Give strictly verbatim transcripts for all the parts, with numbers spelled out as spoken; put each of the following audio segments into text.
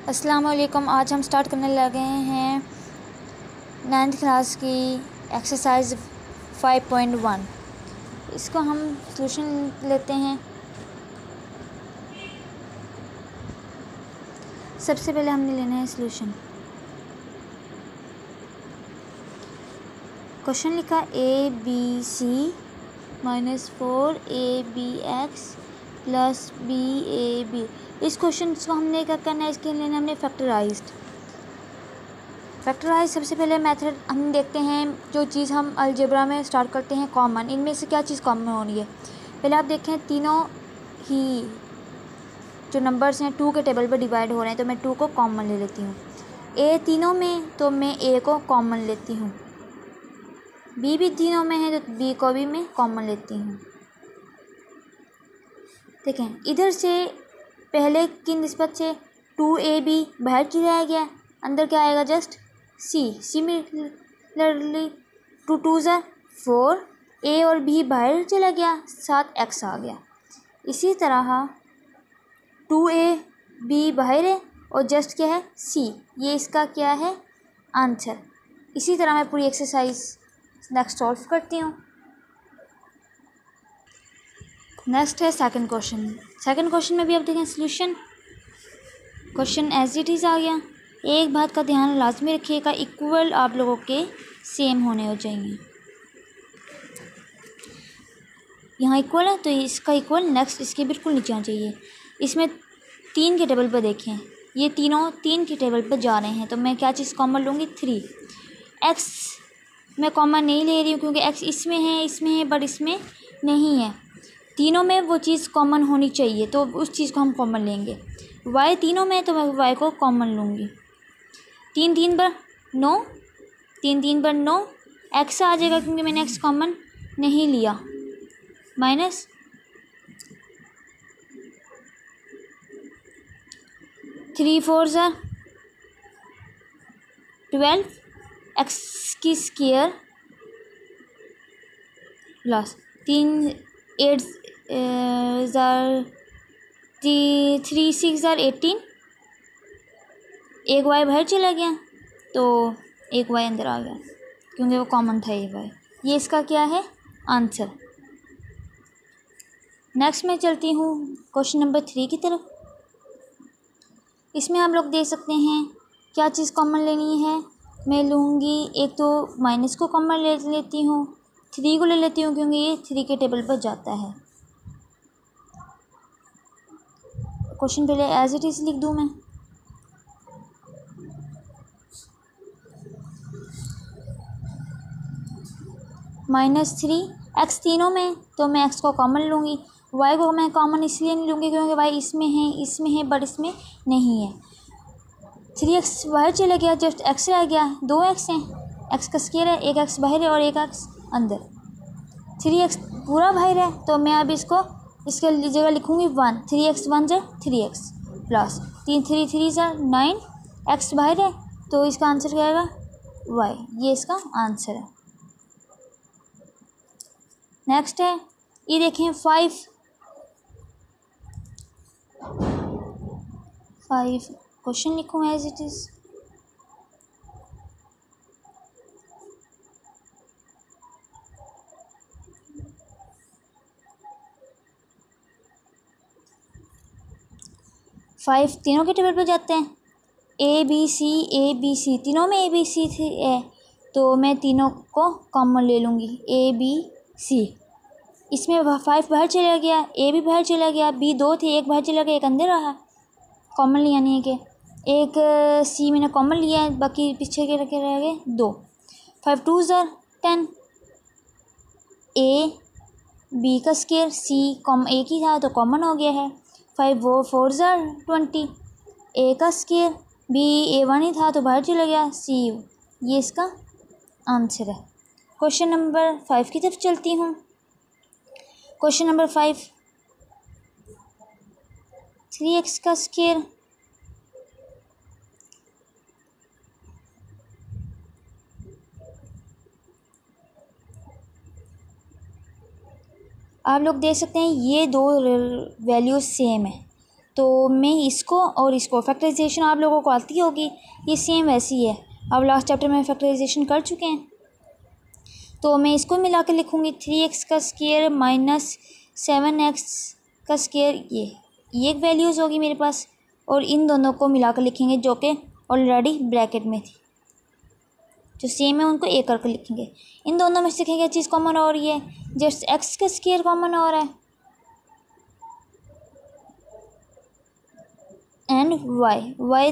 अस्सलाम वालेकुम। आज हम स्टार्ट करने लगे हैं नाइन्थ क्लास की एक्सरसाइज फाइव पॉइंट वन। इसको हम सॉल्यूशन लेते हैं। सबसे पहले हमने लेना है सॉल्यूशन। क्वेश्चन लिखा A B C minus four A B X plus B A B. इस क्वेश्चन को हमने क्या करना है, इसके लिए हमने फैक्टराइज्ड फैक्टराइज सबसे पहले मेथड हम देखते हैं। जो चीज़ हम अलजेब्रा में स्टार्ट करते हैं कॉमन, इनमें से क्या चीज़ कॉमन हो रही है। पहले आप देखें तीनों ही जो नंबर्स हैं टू के टेबल पर डिवाइड हो रहे हैं, तो मैं टू को कॉमन ले लेती हूँ। ए तीनों में तो मैं ए को कॉमन लेती हूँ। बी भी तीनों में है तो बी को भी मैं कॉमन लेती हूँ। देखें इधर से पहले की निस्बत से टू ए बी बाहर चला गया, अंदर क्या आएगा just see. Similarly two two ज़ा फोर, ए और बी बाहर चला गया, साथ एक्स आ गया। इसी तरह टू ए बी बाहर है और जस्ट क्या है सी, ये इसका क्या है आंसर। इसी तरह मैं पूरी एक्सरसाइज नेक्स्ट सॉल्व करती हूँ। नेक्स्ट है सेकंड क्वेश्चन। सेकंड क्वेश्चन में भी आप देखें solution. Question as it is आ गया। एक बात का ध्यान लाजमी रखिएगा, इक्वल आप लोगों के सेम होने हो चाहिए। यहाँ इक्वल है तो इसका इक्वल नेक्स्ट इसके बिल्कुल नीचे आना चाहिए। इसमें तीन के टेबल पर देखें, ये तीनों तीन के टेबल पर जा रहे हैं, तो मैं क्या चीज़ कॉमन लूँगी थ्री। एक्स मैं कॉमन नहीं ले रही हूँ क्योंकि एक्स इसमें है इसमें है बट इसमें नहीं है। तीनों में वो चीज़ कॉमन होनी चाहिए तो उस चीज़ को हम कॉमन लेंगे। वाई तीनों में तो मैं वाई को कॉमन लूँगी। तीन तीन पर नौ, तीन तीन पर नौ, एक्स आ जाएगा क्योंकि मैंने एक्स कॉमन नहीं लिया। माइनस थ्री फोर ज़ा ट्वेल्व, एक्स की स्क्वायर प्लस तीन एट ज़ार थ्री सिक्स ज़ार एटीन। एक वाई बाहर चला गया तो एक वाई अंदर आ गया क्योंकि वो कॉमन था ये वाई। ये इसका क्या है आंसर। नेक्स्ट मैं चलती हूँ क्वेश्चन नंबर थ्री की तरफ। इसमें हम लोग देख सकते हैं क्या चीज़ कॉमन लेनी है। मैं लूँगी एक तो माइनस को कॉमन ले लेती हूँ, थ्री को ले लेती हूँ क्योंकि ये थ्री के टेबल पर जाता है। क्वेश्चन पहले एज इट इज़ लिख दूँ मैं। माइनस थ्री, एक्स तीनों में तो मैं एक्स को कॉमन लूँगी। वाई को मैं कॉमन इसलिए नहीं लूँगी क्योंकि वाई इसमें है इसमें है बट इसमें नहीं है। थ्री एक्स बाहर चला गया, जस्ट एक्स रह गया। दो एक्स हैं, एक्स का स्क्वायर है, एक एक्स बाहर है और एक एक्स अंदर। थ्री एक्स पूरा बाहर है तो मैं अब इसको इसके जगह लिखूँगी वन। थ्री एक्स वन ज़ा थ्री एक्स प्लस तीन थ्री थ्री ज़ा नाइन, एक्स बाहर है तो इसका आंसर क्या आएगा वाई। ये इसका आंसर है। नेक्स्ट है ये देखें फाइव फाइव क्वेश्चन लिखूँ एज इट इज़। फाइव तीनों के टेबल पर जाते हैं। ए बी सी ए बी सी तीनों में ए बी सी थे है तो मैं तीनों को कॉमन ले लूँगी ए बी सी। इसमें फाइव बाहर चला गया, ए भी बाहर चला गया, बी दो थे एक बाहर चला गया एक अंदर रहा। कॉमन लिया नहीं है कि एक सी मैंने कॉमन लिया है, बाकी पीछे के रखे रह गए दो। फाइव टू ज़ार टेन, ए बी का स्क्वायर सी कॉम एक ही था तो कॉमन हो गया है। फाइव वो फोर ज़ार ट्वेंटी, ए का स्क्वायर बी ए वन ही था तो बाहर चला गया सी। ये इसका आंसर है। क्वेश्चन नंबर फाइव की तरफ चलती हूँ। Question number five, three X का स्क्वायर आप लोग देख सकते हैं ये दो वैल्यूज सेम है तो मैं इसको और इसको फैक्टराइजेशन आप लोगों को आती होगी, ये सेम वैसी है। अब लास्ट चैप्टर में फैक्टराइजेशन कर चुके हैं, तो मैं इसको मिला के लिखूँगी थ्री एक्स का स्क्वायर माइनस सेवन एक्स का स्क्वायर, ये ये एक वैल्यूज़ होगी मेरे पास, और इन दोनों को मिला कर लिखेंगे जो कि ऑलरेडी ब्रैकेट में थी, जो सेम है उनको एक करके लिखेंगे। इन दोनों में से क्या चीज़ कॉमन हो रही है, जस्ट एक्स का स्क्वायर कॉमन हो रहा है एंड वाई वाई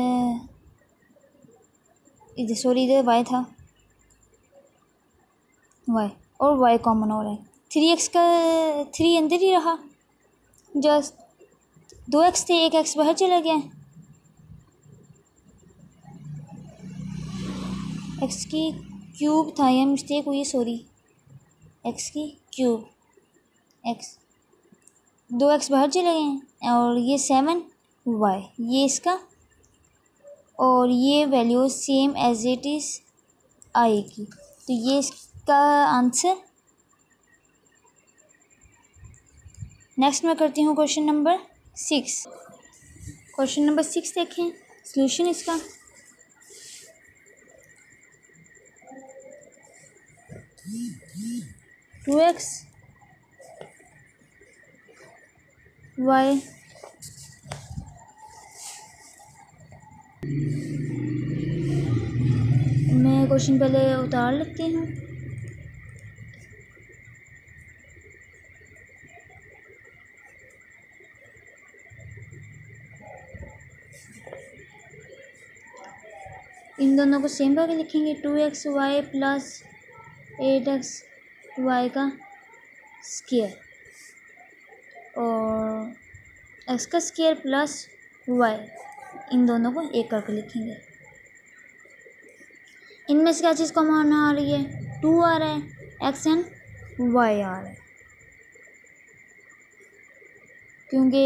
इधर सॉरी इधर वाई था, वाई और वाई कॉमन हो रहा है। थ्री एक्स का थ्री अंदर ही रहा, जस्ट दो एक्स थे, एक एक्स बाहर चला गया, एक्स की क्यूब था, यह मिस्टेक हुई, सॉरी एक्स की क्यूब, एक्स दो एक्स बाहर चले गए, और ये सेवन वाई ये इसका, और ये value same as it is आएगी, तो ये इसका आंसर। नेक्स्ट मैं करती हूँ question number six. Question number six देखें सॉल्यूशन इसका। टू एक्स वाई मैं क्वेश्चन पहले उतार लेती हूँ। इन दोनों को सेम करके लिखेंगे, two X Y plus eight X Y का स्क्वायर और एक्स का स्क्वायर प्लस वाई, इन दोनों को एक करके लिखेंगे। इनमें से क्या चीज़ कॉमन आ रही है, टू आ रहा है, एक्स एंड वाई आ रहा है, क्योंकि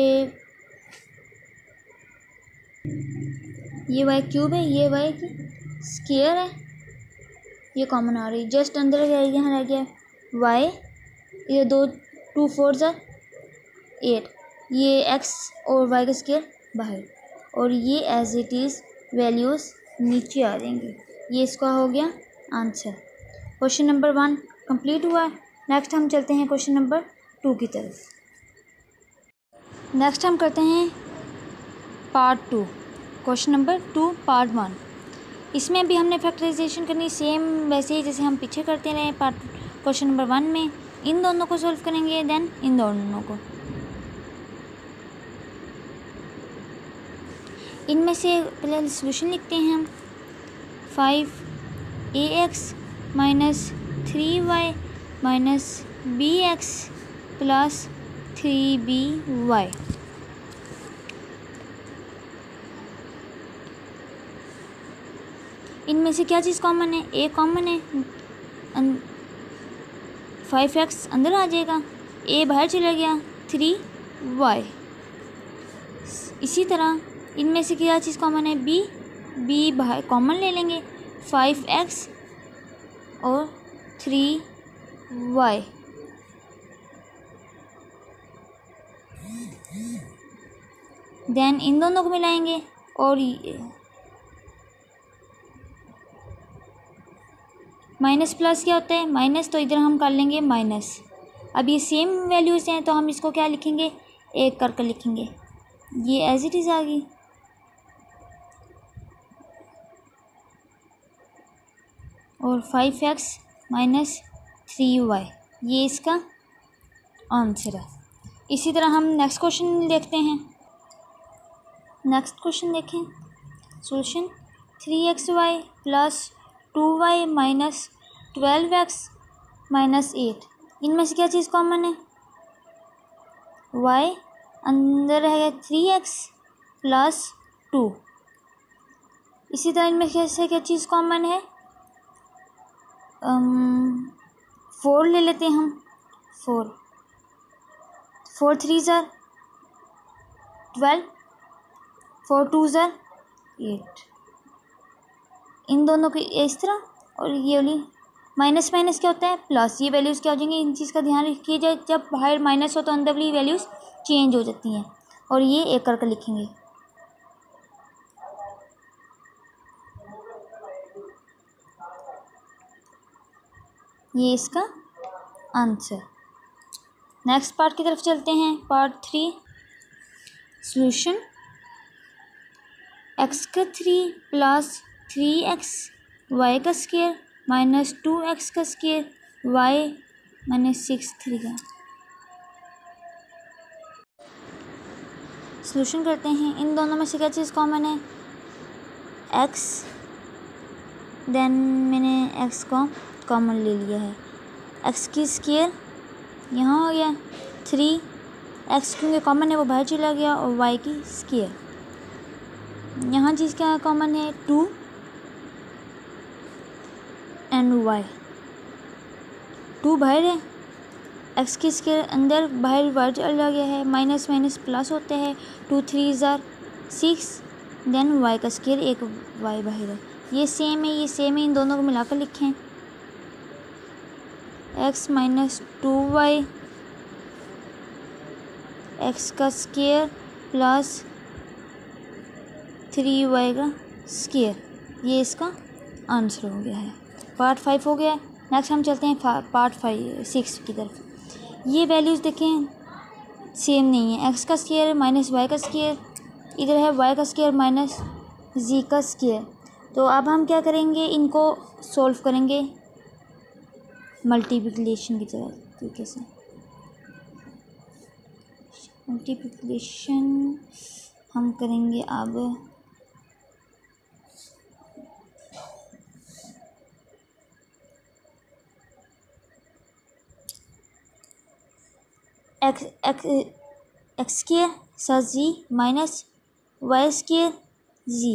ये वाई क्यूब है, ये वाई की स्क्वायर है, ये कॉमन आ रही है। जस्ट अंदर यहाँ रह गया वाई, ये दो टू फोर ज़ा एट, ये एक्स और वाई का स्क्वायर बाहर, और ये एज इट इज़ वैल्यूज़ नीचे आ जाएंगी। ये इसका हो गया answer. Question number one complete हुआ है। नेक्स्ट हम चलते हैं क्वेश्चन नंबर टू की तरफ। नेक्स्ट हम करते हैं part two, question number two part one. इसमें भी हमने फैक्टराइजेशन करनी सेम वैसे ही जैसे हम पीछे करते रहे पार्ट क्वेश्चन नंबर वन में। इन दोनों को सॉल्व करेंगे, देन इन दोनों को। इनमें से पहले सॉल्यूशन लिखते हैं हम। Five A X minus three Y minus B X plus three B Y. इनमें से क्या चीज़ कॉमन है, ए कॉमन है, फाइव एक्स अंदर आ जाएगा, ए बाहर चला गया, थ्री वाई। इसी तरह इनमें से क्या चीज़ कॉमन है, बी बी बाहर कॉमन ले लेंगे, फाइव एक्स और थ्री वाई। देन इन दोनों को मिलाएंगे और माइनस प्लस क्या होता है, माइनस, तो इधर हम कर लेंगे माइनस। अब ये सेम वैल्यूज़ हैं तो हम इसको क्या लिखेंगे, एक करके लिखेंगे। ये एज इट इज़ आ गई। और five X minus three Y, ये इसका आंसर है। इसी तरह हम नेक्स्ट क्वेश्चन देखते हैं। नेक्स्ट क्वेश्चन देखें solution. Three x Y plus two y minus twelve x minus eight. इनमें से क्या चीज़ कॉमन है, वाई अंदर है थ्री एक्स प्लस टू। इसी तरह इनमें से क्या चीज़ कॉमन है, फोर ले लेते हैं हम। फोर फोर थ्री ज़ार ट्वेल्व, फोर टू ज़ार एट। इन दोनों की इस तरह, और ये वाली माइनस माइनस क्या होता है, प्लस। ये वैल्यूज़ क्या हो जाएंगी, इन चीज़ का ध्यान रखिए, जब जब बाहर माइनस हो तो अंदर वाली वैल्यूज़ चेंज हो जाती हैं। और ये एक करके लिखेंगे। ये इसका आंसर। नेक्स्ट पार्ट की तरफ चलते हैं, पार्ट थ्री। सॉल्यूशन एक्स का three plus three x Y का स्क्वायर माइनस टू एक्स का square y minus six three का। सॉल्यूशन करते हैं। इन दोनों में से क्या चीज़ कॉमन है? एक्स। देन मैंने एक्स को कॉमन ले लिया है। एक्स की स्क्वायर यहाँ हो गया, थ्री एक्स क्योंकि कॉमन है वो बाहर चला गया, और वाई की स्क्वायर। यहाँ चीज़ क्या कॉमन है? To and Y. टू बाहर है, एक्स की स्क्वायर अंदर, बाहर बाहर चला गया है, माइनस माइनस प्लस होते हैं, टू थ्री ज़ार सिक्स। देन वाई का स्क्वायर, एक वाई बाहर है। ये सेम है, ये सेम है, इन दोनों को मिलाकर लिखें। X minus two y x का स्क्वायर प्लस थ्री वाई का स्क्वायर, ये इसका आंसर हो गया है। पार्ट फाइव हो गया। नेक्स्ट हम चलते हैं पार्ट फाइव सिक्स की तरफ। ये वैल्यूज़ देखें सेम नहीं है। एक्स का स्क्वायर माइनस वाई का स्क्वायर, इधर है वाई का स्क्वायर माइनस जी का स्क्वायर। तो अब हम क्या करेंगे, इनको सॉल्व करेंगे मल्टीप्लिकेशन की तरह तरीके से। मल्टीप्लिकेशन हम करेंगे अब एक्स एक्स एक्स स्क्वायर साथ z minus y square z,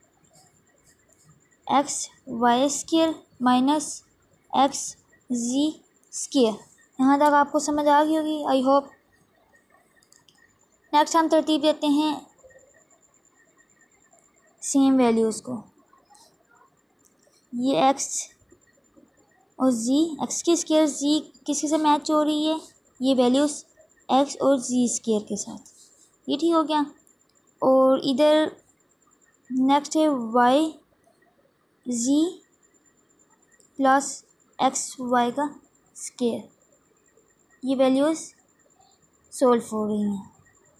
x y square minus x z square. यहाँ तक आपको समझ आ गई होगी, आई होप। नेक्स्ट हम तरतीब देते हैं सेम वैल्यूज़ को। ये एक्स और जी, एक्स की स्क्वायर जी किसी से मैच हो रही है, ये वैल्यूज़ एक्स और जी स्क्वायर के साथ, ये ठीक हो गया। और इधर नेक्स्ट है y z plus x Y का स्क्वायर, ये वैल्यूज़ सोल्व हो रही हैं।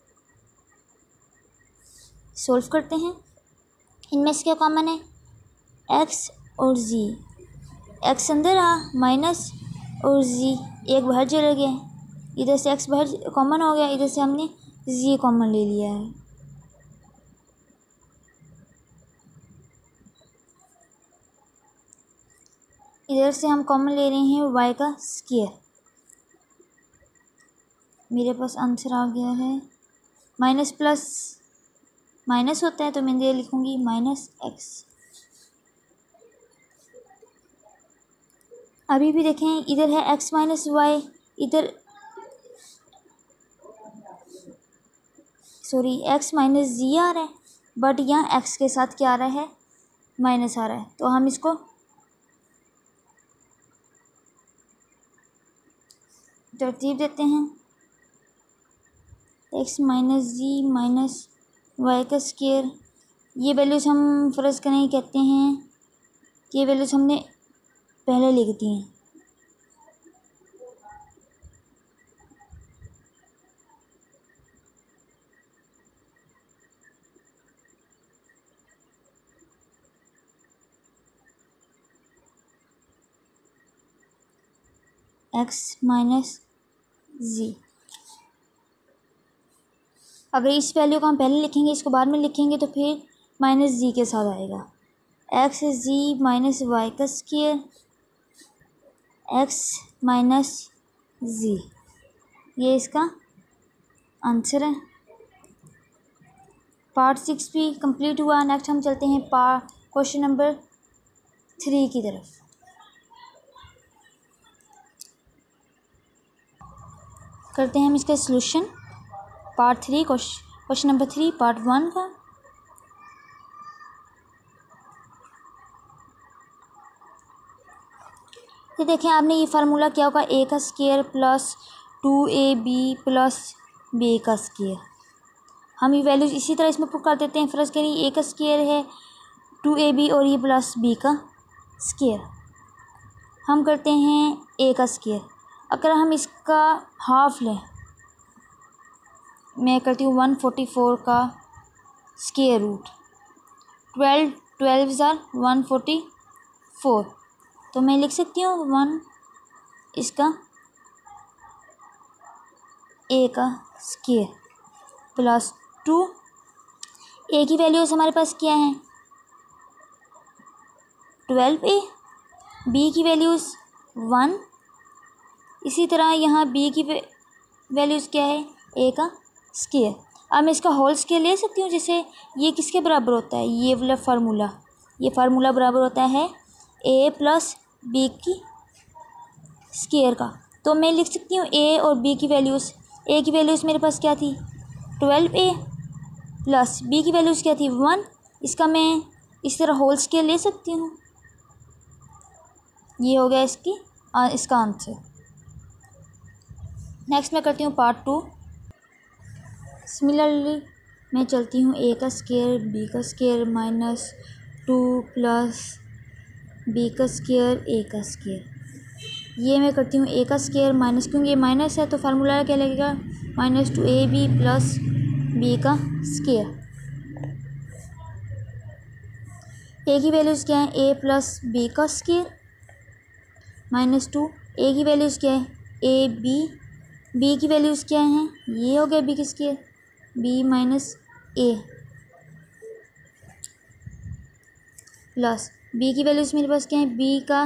सोल्व करते हैं। इनमें से क्या कॉमन है? एक्स और जी। एक्स अंदर आ, माइनस और जी एक बाहर चला गया, इधर से एक्स बाहर कॉमन हो गया, इधर से हमने जी कॉमन ले लिया है। इधर से हम कॉमन ले रहे हैं वाई का स्क्वायर। मेरे पास आंसर आ गया है। माइनस प्लस माइनस होता है तो मैं ये लिखूंगी माइनस एक्स। अभी भी देखें, इधर है एक्स माइनस वाई, इधर सॉरी एक्स माइनस जी आ रहा है, बट यहाँ एक्स के साथ क्या आ रहा है? माइनस आ रहा है। तो हम इसको तरतीब देते हैं। X minus z minus y का स्क्वायर, ये वैल्यूज़ हम फ़र्ज़ करें कहते हैं कि ये वैल्यूज़ हमने पहले लिख दी हैं। एक्स माइनस जी, अगर इस वैल्यू को हम पहले लिखेंगे, इसको बाद में लिखेंगे, तो फिर माइनस जी के साथ आएगा। एक्स जी माइनस वाई का स्क्वायर एक्स माइनस जी, ये इसका आंसर है। पार्ट सिक्स भी कंप्लीट हुआ। नेक्स्ट हम चलते हैं पार्ट क्वेश्चन नंबर थ्री की तरफ। करते हैं हम इसका solution. Part three question number three part one का। ये देखें, आपने ये फार्मूला क्या होगा? ए का square plus two a b plus b का स्क्वायर। हम ये वैल्यूज़ इसी तरह इसमें पुट कर देते हैं। फर्स्ट करिए ए का स्क्वायर है टू ए बी और ये प्लस बी का स्क्वायर। हम करते हैं ए का स्क्वायर। अगर हम इसका हाफ लें, मैं करती हूँ वन फोर्टी फोर का स्क्वायर रूट। ट्वेल्व ट्वेल्व ज़ार वन फोर्टी फोर, तो मैं लिख सकती हूँ वन इसका ए का स्क्वायर प्लस टू। ए की वैल्यूज़ हमारे पास क्या हैं, ट्वेल्व ए। बी की वैल्यूज़ वन। इसी तरह यहाँ बी की वैल्यूज़ क्या है, ए का स्क्वायर। अब मैं इसका होल स्क्वायर ले सकती हूँ, जैसे ये किसके बराबर होता है, ये वाला फार्मूला, ये फार्मूला बराबर होता है ए प्लस बी की स्क्वायर का। तो मैं लिख सकती हूँ ए और बी की वैल्यूज़। ए की वैल्यूज़ मेरे पास क्या थी, ट्वेल्व ए प्लस बी की वैल्यूज़ क्या थी, वन। इसका मैं इस तरह होल स्क्वायर ले सकती हूँ। ये हो गया इसकी आ, इसका आंसर। नेक्स्ट मैं करती हूँ पार्ट टू। सिमिलरली मैं चलती हूँ ए का स्क्वायर बी का square minus two plus b का स्क्वायर ए का स्क्वायर। ये मैं करती हूँ ए का स्क्वायर माइनस, क्योंकि ये माइनस है तो फार्मूला क्या लगेगा, minus two a b plus b का स्क्वायर। ए की वैल्यूज़ क्या है, ए प्लस बी का स्क्वायर माइनस टू। ए की वैल्यूज़ क्या है, ए बी। बी की वैल्यूज़ क्या हैं, ये हो गया बी का square, b minus a plus b की वैल्यूज़ मेरे पास क्या है, बी का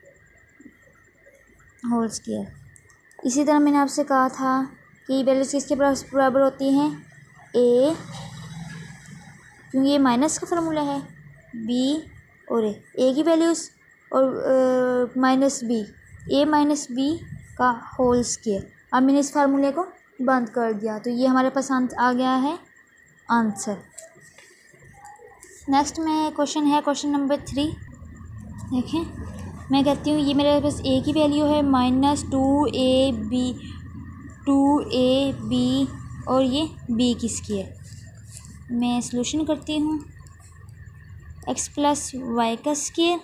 होल स्क्वायर। इसी तरह मैंने आपसे कहा था कि वैल्यूज़ किसके बराबर होती हैं, ए, क्योंकि ये माइनस का फार्मूला है, बी और ए। ए की वैल्यूज़ और minus b, a minus b का होल स्क्वायर। अब मैंने इस फार्मूले को बंद कर दिया, तो ये हमारे पास आ गया है आंसर। नेक्स्ट में क्वेश्चन है क्वेश्चन नंबर थ्री। देखें, मैं कहती हूँ ये मेरे पास ए की वैल्यू है minus two a b, two a b और ये बी की स्क्वायर। मैं सॉल्यूशन करती हूँ, एक्स प्लस वाई का square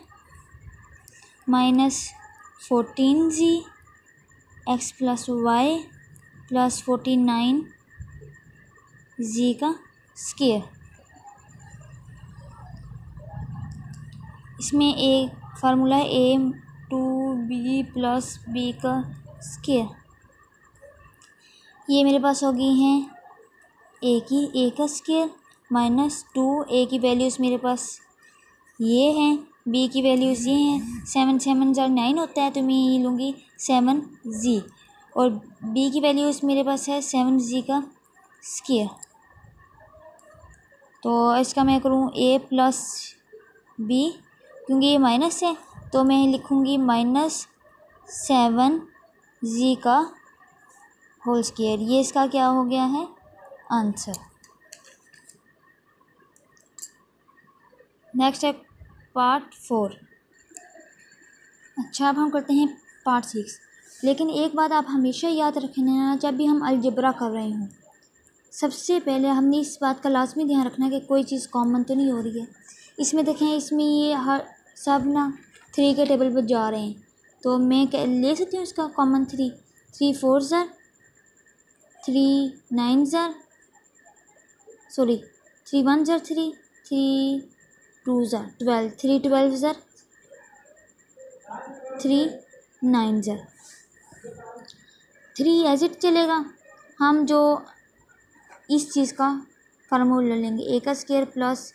minus fourteen z x plus y plus forty nine z का स्क्वायर। इसमें एक फार्मूला है a two b plus b का स्क्वायर। ये मेरे पास हो गई हैं ए की ए का स्क्वायर माइनस टू, ए की वैल्यूज़ मेरे पास ये हैं, बी की वैल्यूज़ ये हैं। सेवन सेवन ज़ार नाइन होता है, तो मैं ये लूँगी सेवन जी, और बी की वैल्यूज़ मेरे पास है सेवन जी का स्क्वायर। तो इसका मैं करूँ ए प्लस बी, क्योंकि ये माइनस है तो मैं लिखूँगी माइनस सेवन जी का होल स्क्वायर। ये इसका क्या हो गया है आंसर। नेक्स्ट है पार्ट फोर। अच्छा, अब हम करते हैं पार्ट सिक्स। लेकिन एक बात आप हमेशा याद रखना, जब भी हम अलजेब्रा कर रहे हों, सबसे पहले हमने इस बात का लाजमी ध्यान रखना कि कोई चीज़ कॉमन तो नहीं हो रही है। इसमें देखें, इसमें ये हर सब ना थ्री के टेबल पर जा रहे हैं, तो मैं ले सकती हूँ इसका कॉमन थ्री। थ्री फोर ज़ार, थ्री नाइन ज़ार, सॉरी थ्री वन ज़ार थ्री, थ्री टू ज़ार ट्वेल्व, थ्री ट्वेल्व ज़ार, थ्री नाइन ज़ार, थ्री एज इट चलेगा। हम जो इस चीज़ का फार्मूला लेंगे, ए का square plus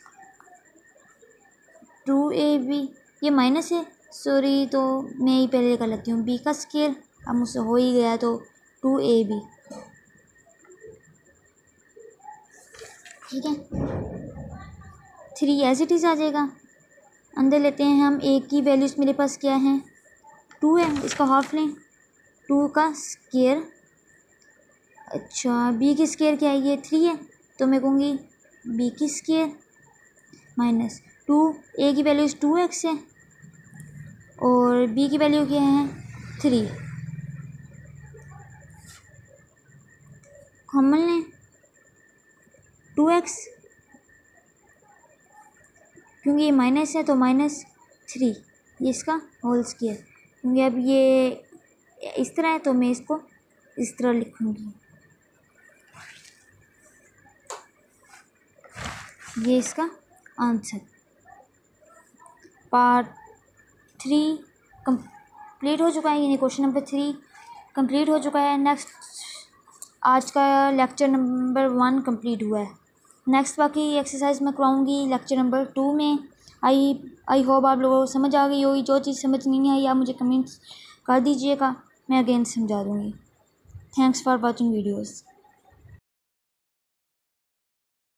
two a b, ये माइनस है सॉरी, तो मैं ही पहले कर लेती हूँ बी का स्क्वायर। अब मुझसे हो ही गया तो टू ए बी, ठीक है। थ्री एज इट इज़ आ जाएगा। अंदर लेते हैं हम, ए की वैल्यूज़ मेरे पास क्या है, टू है, इसका हाफ लें, टू का स्क्वायर। अच्छा, बी की स्क्वायर क्या है, ये थ्री है, तो मैं कहूँगी बी की स्क्वायर माइनस टू, ए की वैल्यूज़ टू एक्स है और बी की वैल्यू क्या है थ्री। कॉमन लें, टू एक्स, क्योंकि ये माइनस है तो माइनस थ्री, ये इसका होल स्क्वायर, क्योंकि अब ये इस तरह है तो मैं इसको इस तरह लिखूँगी। ये इसका आंसर। पार्ट थ्री कंप्लीट हो चुका है, यानी क्वेश्चन नंबर थ्री कंप्लीट हो चुका है। नेक्स्ट आज का लेक्चर नंबर वन कंप्लीट हुआ है। नेक्स्ट बाकी एक्सरसाइज मैं कराऊंगी लेक्चर नंबर टू में। आई आई होप आप लोगों को समझ आ गई होगी। जो चीज़ समझ नहीं आई आप मुझे कमेंट्स कर दीजिएगा, मैं अगेन समझा दूँगी। Thanks for watching videos.